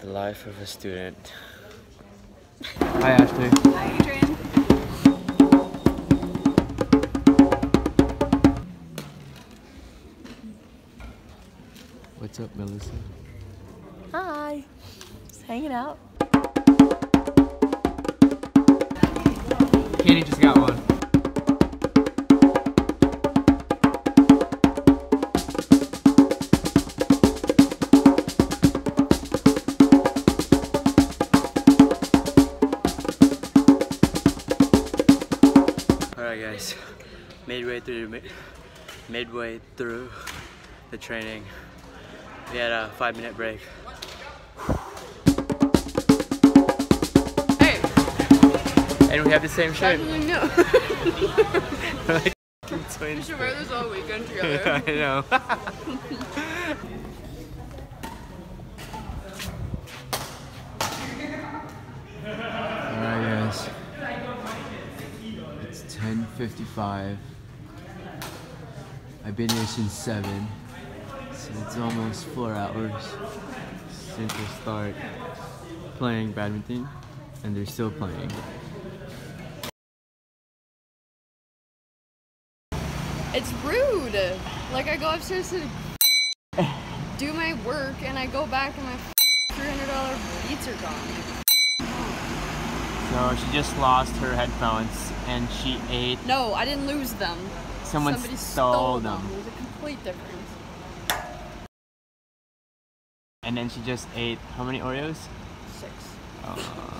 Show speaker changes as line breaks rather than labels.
Life of a student.
Hi, Ashley.
Hi, Adrian.
What's up, Melissa?
Hi. Just hanging out.
Kenny just got one.
Alright guys, midway through the training, we had a 5-minute break.
Hey!
And we have the same shirt.
No.
Like
We
twins.
should wear this all weekend together.
I know.
Alright, guys. It's 10:55. I've been here since 7. So it's almost 4 hours since we start playing badminton. And they're still playing.
It's rude. Like, I go upstairs to do my work and I go back and my $300 beats are gone.
So she just lost her headphones and she ate.
No, I didn't lose them.
Somebody stole them.
It was a complete difference.
And then she just ate how many Oreos?
6.
Oh.